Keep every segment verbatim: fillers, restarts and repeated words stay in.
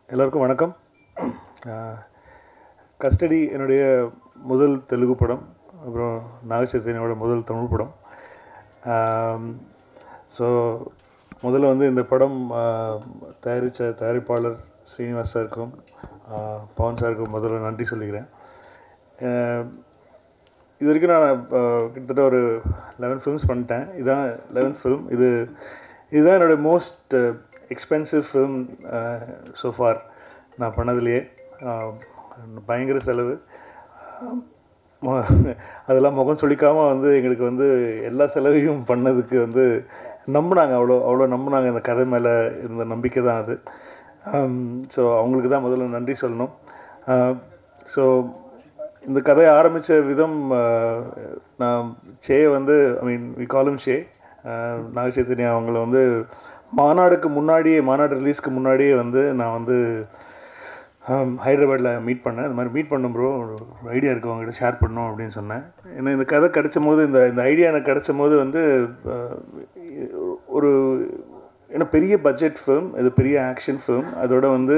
எல்லாருக்கும் வணக்கம். கஸ்டடி என்னுடைய முதல் தெலுங்கு படம், அப்புறம் நாகச்சைத்தன்யாவோட முதல் தமிழ் படம். ஸோ முதல்ல வந்து இந்த படம் தயாரித்த தயாரிப்பாளர் ஸ்ரீனிவாஸ் சாருக்கும் பவன் சாருக்கும் முதல்ல நன்றி சொல்லிக்கிறேன். இது வரைக்கும் நான் கிட்டத்தட்ட ஒரு லெவன் ஃபிலிம்ஸ் பண்ணிட்டேன். இதுதான் லெவன்த் ஃபிலிம். இது இதுதான் என்னோடய மோஸ்ட் எக்ஸ்பென்சிவ் ஃபிலிம் ஸோஃபார் நான் பண்ணதுலையே. பயங்கர செலவு. அதெல்லாம் முகம் சொல்லிக்காமல் வந்து எங்களுக்கு வந்து எல்லா செலவையும் பண்ணதுக்கு வந்து நம்பினாங்க. அவ்வளோ அவ்வளோ நம்பினாங்க. இந்த கதை மேலே இருந்த நம்பிக்கை தான் அது. ஸோ அவங்களுக்கு தான் முதல்ல நன்றி சொல்லணும். ஸோ இந்த கதையை ஆரம்பித்த விதம், நான் சே வந்து ஐ மீன் வி காலும் ஷே நாகச்சைத்தன்யா அவங்கள வந்து மாநாடுக்கு முன்னாடியே, மாநாடு ரிலீஸ்க்கு முன்னாடியே வந்து நான் வந்து ஹைதராபாத்தில் மீட் பண்ணேன். இந்த மாதிரி மீட் பண்ணும் ப்ரோ, ஒரு ஐடியா இருக்குது அவங்ககிட்ட ஷேர் பண்ணோம் அப்படின்னு சொன்னேன். ஏன்னா இந்த கதை கிடச்சும் போது, இந்த இந்த ஐடியா எனக்கு கிடச்சும் போது வந்து ஒரு ஏன்னா பெரிய பட்ஜெட் ஃபிலிம், இது பெரிய ஆக்ஷன் ஃபிலிம். அதோட வந்து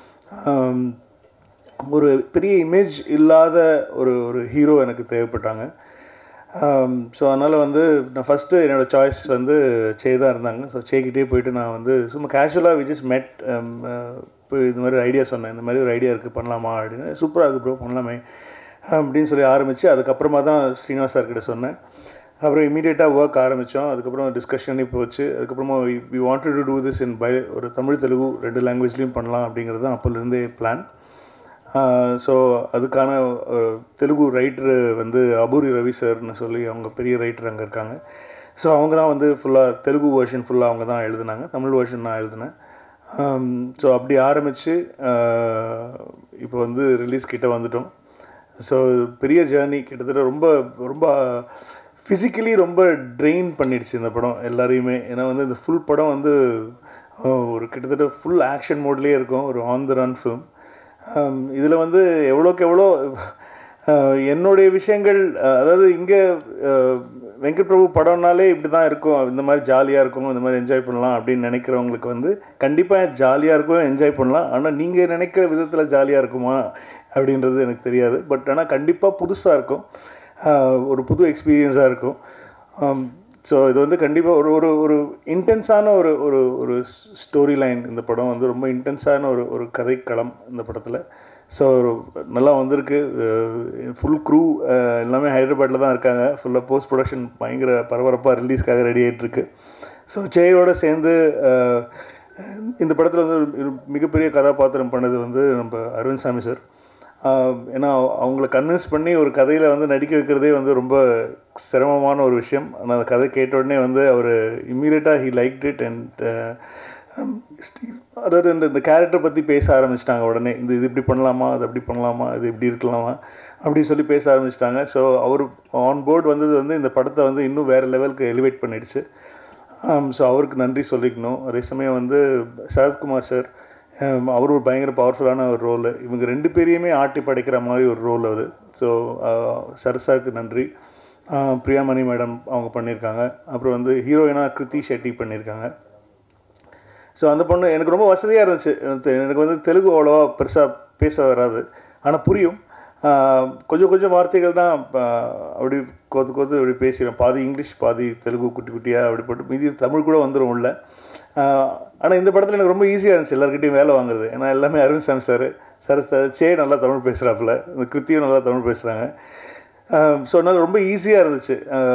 ஒரு பெரிய இமேஜ் இல்லாத ஒரு ஒரு ஹீரோ எனக்கு தேவைப்பட்டாங்க. ஸோ அதனால் வந்து நான் ஃபஸ்ட்டு என்னோடய சாய்ஸ் வந்து சே தான் இருந்தாங்க. ஸோ சேக்கிட்டே போயிட்டு நான் வந்து சும்மா கேஷுவலாக வி ஜஸ்ட் மெட், இப்போ இது மாதிரி ஐடியா சொன்னேன், இந்த மாதிரி ஒரு ஐடியா இருக்குது பண்ணலாமா அப்படின்னு. சூப்பராக இருக்குது ப்ரோ, பண்ணலாமே அப்படின்னு சொல்லி ஆரம்பித்து, அதுக்கப்புறமா தான் ஸ்ரீனிவாஸ் சார்கிட்ட சொன்னேன். அப்புறம் இமீடியட்டாக ஒர்க் ஆரம்பித்தோம். அதுக்கப்புறம் டிஸ்கஷன் போச்சு. அதுக்கப்புறமா we wanted to do this in by ஒரு தமிழ் தெலுங்கு ரெண்டு லாங்குவேஜ்லேயும் பண்ணலாம் அப்படிங்கிறது தான் அப்போலேருந்தே பிளான். ஸோ அதுக்கான தெலுங்கு ரைட்டரு வந்து அபூரி ரவி சார்னு சொல்லி அவங்க பெரிய ரைட்டர் அங்கே இருக்காங்க. ஸோ அவங்க தான் வந்து ஃபுல்லாக தெலுங்கு வேர்ஷன் ஃபுல்லாக அவங்க தான் எழுதுனாங்க. தமிழ் வேர்ஷன் நான் எழுதினேன். ஸோ அப்படி ஆரம்பித்து இப்போ வந்து ரிலீஸ் கிட்ட வந்துட்டோம். ஸோ பெரிய ஜேர்னி, கிட்டத்தட்ட ரொம்ப ரொம்ப ஃபிசிக்கலி ரொம்ப ட்ரெயின் பண்ணிடுச்சு இந்த படம் எல்லாரையுமே. ஏன்னா வந்து இந்த ஃபுல் படம் வந்து ஒரு கிட்டத்தட்ட ஃபுல் ஆக்ஷன் மோட்லேயே இருக்கும், ஒரு ஆன் த ரன் ஃபிலிம். இதில் வந்து எவ்வளோக்கு எவ்வளோ என்னுடைய விஷயங்கள், அதாவது இங்கே வெங்கட் பிரபு படம்னாலே இப்படி தான் இருக்கும், இந்த மாதிரி ஜாலியாக இருக்கும், இந்த மாதிரி என்ஜாய் பண்ணலாம் அப்படின்னு நினைக்கிறவங்களுக்கு வந்து கண்டிப்பாக ஜாலியாக இருக்கும், என்ஜாய் பண்ணலாம். ஆனால் நீங்கள் நினைக்கிற விதத்தில் ஜாலியாக இருக்குமா அப்படின்றது எனக்கு தெரியாது. பட் ஆனால் கண்டிப்பாக புதுசாக இருக்கும், ஒரு புது எக்ஸ்பீரியன்ஸாக இருக்கும். ஸோ இது வந்து கண்டிப்பாக ஒரு ஒரு ஒரு இன்டென்ஸான ஒரு ஒரு ஒரு ஸ்டோரி லைன். இந்த படம் வந்து ரொம்ப இன்டென்ஸான ஒரு ஒரு கதைக்களம் இந்த படத்தில். ஸோ நல்லா வந்திருக்கு. ஃபுல் க்ரூ எல்லாமே ஹைதராபாத்தில் தான் இருக்காங்க. ஃபுல்லாக போஸ்ட் ப்ரொடக்ஷன் பயங்கர பரபரப்பாக ரிலீஸ்க்காக ரெடி ஆகிட்டுருக்கு. ஸோ சேயோடு சேர்ந்து இந்த படத்தில் வந்து ஒரு மிகப்பெரிய கதாபாத்திரம் பண்ணது வந்து நம்ம அரவிந்த் சாமி சார். ஏன்னா அவங்கள கன்வின்ஸ் பண்ணி ஒரு கதையில் வந்து நடிக்க வைக்கிறதே வந்து ரொம்ப சிரமமான ஒரு விஷயம். ஆனால் அந்த கதை கேட்ட உடனே வந்து அவர் இம்மீடியட்டாக ஹி லைக்ட் இட். அண்ட் அதாவது இந்த இந்த கேரக்டரை பற்றி பேச ஆரம்பிச்சிட்டாங்க உடனே. இந்த இது இப்படி பண்ணலாமா, அது அப்படி பண்ணலாமா, இது இப்படி இருக்கலாமா அப்படின்னு சொல்லி பேச ஆரம்பிச்சிட்டாங்க. ஸோ அவர் ஆன் போர்டு வந்தது வந்து இந்த படத்தை வந்து இன்னும் வேறு லெவலுக்கு எலிவேட் பண்ணிடுச்சு. ஸோ அவருக்கு நன்றி சொல்லிக்கணும். அதே சமயம் வந்து சரத்குமார் சார், அவர் ஒரு பயங்கர பவர்ஃபுல்லான ஒரு ரோல். இவங்க ரெண்டு பேரையுமே ஆட்டி படைக்கிற மாதிரி ஒரு ரோல் அது. ஸோ சரசாருக்கு நன்றி. பிரியாமணி மேடம் அவங்க பண்ணியிருக்காங்க. அப்புறம் வந்து ஹீரோயினாக கிருத்தி ஷெட்டி பண்ணியிருக்காங்க. ஸோ அந்த பொண்ணு எனக்கு ரொம்ப வசதியாக இருந்துச்சு. எனக்கு வந்து தெலுங்கு அவ்வளோவா பெருசாக பேச வராது, ஆனால் புரியும். கொஞ்சம் கொஞ்சம் வார்த்தைகள் தான் அப்படி கோத்து கோத்து அப்படி பேசிடுவேன். பாதி இங்கிலீஷ் பாதி தெலுங்கு குட்டி குட்டியாக அப்படி போட்டு மீதி தமிழ் கூட வந்துடும் உள்ள. ஆனால் இந்த படத்தில் எனக்கு ரொம்ப ஈஸியாக இருந்துச்சு எல்லாருக்கிட்டையும் வேலை வாங்குறது. ஏன்னா எல்லாமே அரவிந்த் சாமி சார் சார் சார் சே நல்லா தமிழ் பேசுகிறாப்புல, இந்த கிருத்தியும் நல்லா தமிழ் பேசுகிறாங்க. ஸோ அதனால் ரொம்ப ஈஸியாக இருந்துச்சு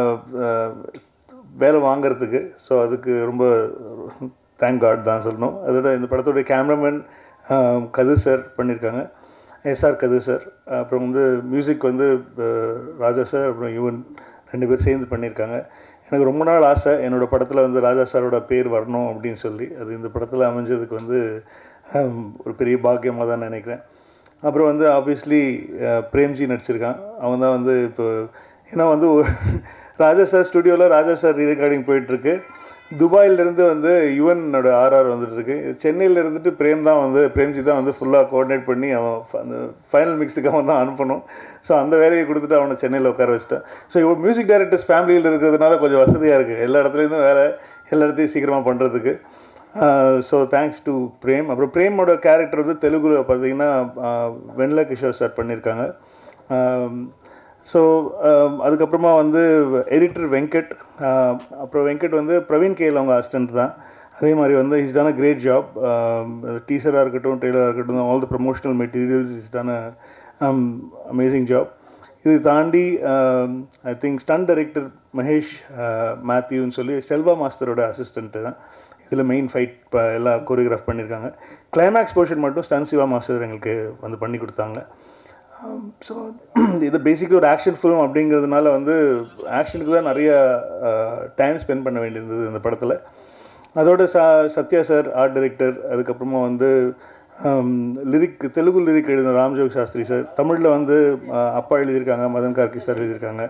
வேலை வாங்கிறதுக்கு. ஸோ அதுக்கு ரொம்ப தேங்க் காட் தான் சொல்லணும். அதோட இந்த படத்தோடைய கேமராமேன் கதிர் சார் பண்ணியிருக்காங்க, எஸ்ஆர் கதிர் சார். அப்புறம் வந்து மியூசிக் வந்து ராஜா சார், அப்புறம் யுவன் ரெண்டு பேர் சேர்ந்து பண்ணியிருக்காங்க. எனக்கு ரொம்ப நாள் ஆசை என்னோடய படத்தில் வந்து ராஜா சாரோட பேர் வரணும் அப்படின்னு சொல்லி. அது இந்த படத்தில் அமைஞ்சதுக்கு வந்து ஒரு பெரிய பாக்கியமாக தான் நினைக்கிறேன். அப்புறம் வந்து ஆப்வியஸ்லி பிரேம்ஜி நடிச்சிருக்கான். அவன் தான் வந்து இப்போ ஏன்னா வந்து ராஜா சார் ஸ்டுடியோவில் ராஜா சார் ரீரெக்கார்டிங் போயிட்டுருக்கு. துபாயிலேருந்து வந்து யுவனோட ஆர்ஆர் வந்துட்டுருக்கு. சென்னையில் இருந்துட்டு பிரேம் தான் வந்து பிரேம்ஜி தான் வந்து ஃபுல்லாக கோஆர்டினேட் பண்ணி அவன் அந்த ஃபைனல் மிக்ஸுக்கு அவன் தான் அனுப்பணும். ஸோ அந்த வேலையை கொடுத்துட்டு அவனை சென்னையில் உட்கார வச்சிட்டான். ஸோ இவன் மியூசிக் டைரக்டர்ஸ் ஃபேமிலியில் இருக்கிறதுனால கொஞ்சம் வசதியாக இருக்குது. எல்லா இடத்துலேருந்தும் வேலை எல்லா இடத்தையும் சீக்கிரமாக பண்ணுறதுக்கு. So thanks to Prem. அப்புறம் பிரேமோட கேரக்டர் வந்து தெலுங்குல பார்த்தீங்கன்னா வெண்ல கிஷோர் சார் பண்ணியிருக்காங்க. ஸோ அதுக்கப்புறமா வந்து எடிட்டர் வெங்கட், அப்புறம் வெங்கட் வந்து பிரவீன் கேல் அவங்க அசிஸ்டன்ட் தான். அதே மாதிரி வந்து is done a great job. டீசராக இருக்கட்டும், ட்ரெய்லராக இருக்கட்டும், all the promotional materials is done a amazing job. இது தாண்டி I think stun director Mahesh மேத்யூன்னு சொல்லி செல்வா மாஸ்டரோட அசிஸ்டண்ட்டு தான் இதில் மெயின் ஃபைட் இப்போ எல்லாம் கோரியோகிராஃப் பண்ணியிருக்காங்க. கிளைமேக்ஸ் போர்ஷன் மட்டும் ஸ்டன் சிவா மாஸ்டர் எங்களுக்கு வந்து பண்ணி கொடுத்தாங்க. ஸோ இது பேசிக்காக ஒரு ஆக்ஷன் ஃபிலிம் அப்படிங்கிறதுனால வந்து ஆக்ஷனுக்கு தான் நிறைய டைம் ஸ்பெண்ட் பண்ண வேண்டியிருந்தது இந்த படத்தில். அதோட ச சத்யா சார் ஆர்ட் டைரக்டர், அதுக்கப்புறமா வந்து லிரிக் தெலுங்கு லிரிக் எழுதின ராம்ஜோக் சாஸ்திரி சார், தமிழில் வந்து அப்பா எழுதியிருக்காங்க, மதன் கார்கி சார் எழுதியிருக்காங்க.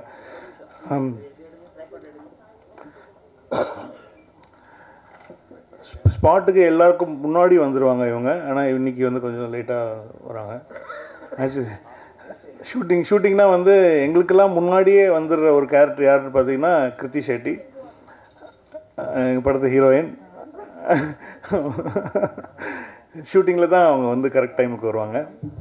ஸ்பாட்டுக்கு எல்லாருக்கும் முன்னாடி வந்துடுவாங்க இவங்க, ஆனால் இன்றைக்கி வந்து கொஞ்சம் லேட்டாக வராங்க. ஆக்சுவலி ஷூட்டிங் ஷூட்டிங்னா வந்து எங்களுக்கெல்லாம் முன்னாடியே வந்துடுற ஒரு கேரக்டர் யாருன்னு பார்த்தீங்கன்னா கிருத்தி ஷெட்டி, எங்கள் படத்து ஹீரோயின். ஷூட்டிங்கில் தான் அவங்க வந்து கரெக்ட் டைமுக்கு வருவாங்க.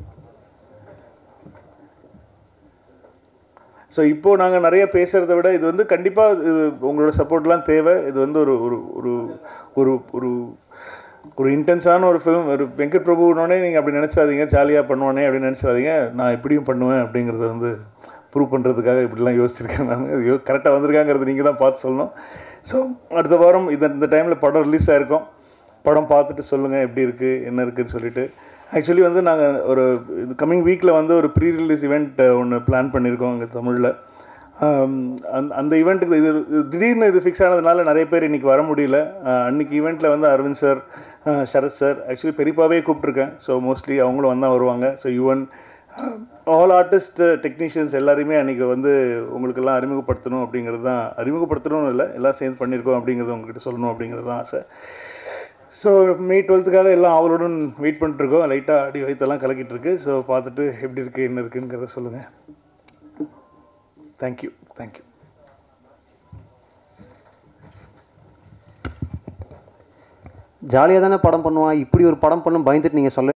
ஸோ இப்போது நாங்கள் நிறைய பேசுகிறத விட இது வந்து கண்டிப்பாக இது உங்களோட சப்போர்ட்லாம் தேவை. இது வந்து ஒரு ஒரு ஒரு ஒரு ஒரு ஒரு இன்டென்ஸான ஒரு ஃபிலிம். ஒரு வெங்கட் பிரபுனோடனே நீங்கள் அப்படி நினச்சாதீங்க, ஜாலியாக பண்ணுவானே அப்படின்னு நினச்சாதீங்க. நான் எப்படியும் பண்ணுவேன் அப்படிங்கிறத வந்து ப்ரூவ் பண்ணுறதுக்காக இப்படிலாம் யோசிச்சிருக்கேன். நான் யோ கரெக்டாக வந்திருக்காங்கிறது நீங்கள் தான் பார்த்து சொல்லணும். ஸோ அடுத்த வாரம் இந்த இந்த டைமில் படம் ரிலீஸ் ஆகிருக்கோம். படம் பார்த்துட்டு சொல்லுங்கள் எப்படி இருக்குது என்ன இருக்குதுன்னு சொல்லிட்டு. ஆக்சுவலி வந்து நாங்கள் ஒரு இது கம்மிங் வீக்கில் வந்து ஒரு ப்ரீ ரிலீஸ் இவெண்ட் ஒன்று பிளான் பண்ணியிருக்கோம் இங்கே தமிழில். அந் அந்த ஈவெண்ட்டுக்கு இது திடீர்னு இது ஃபிக்ஸ் ஆனதுனால நிறைய பேர் இன்றைக்கி வர முடியல. அன்றைக்கி ஈவெண்ட்டில் வந்து Aravind sir, Sarath sir, actually பெரியப்பாவே கூப்பிட்ருக்கேன். ஸோ மோஸ்ட்லி அவங்களும் வந்தால் வருவாங்க. So Yuvan all artist technicians எல்லாரையுமே அன்றைக்கி வந்து உங்களுக்கெல்லாம் அறிமுகப்படுத்தணும் அப்படிங்கிறது தான், அறிமுகப்படுத்தணும்னு இல்லை, எல்லாம் சேர்ந்து பண்ணியிருக்கோம் அப்படிங்கிறது உங்கள்கிட்ட சொல்லணும் அப்படிங்கிறது தான் ஆசை. ஸோ மே டுவெல்த்துக்காக எல்லாம் அவளுடன் வெயிட் பண்ணிட்டுருக்கோம். லைட்டாக அடி வயிற்றெல்லாம் கலக்கிட்டு இருக்கு. ஸோ பார்த்துட்டு எப்படி இருக்குது என்ன இருக்குங்கிறத சொல்லுங்கள். Thank you thank you. ஜாலியாக தானே படம் பண்ணுவான், இப்படி ஒரு படம் பண்ணும் பயந்துட்டு நீங்கள் சொல்ல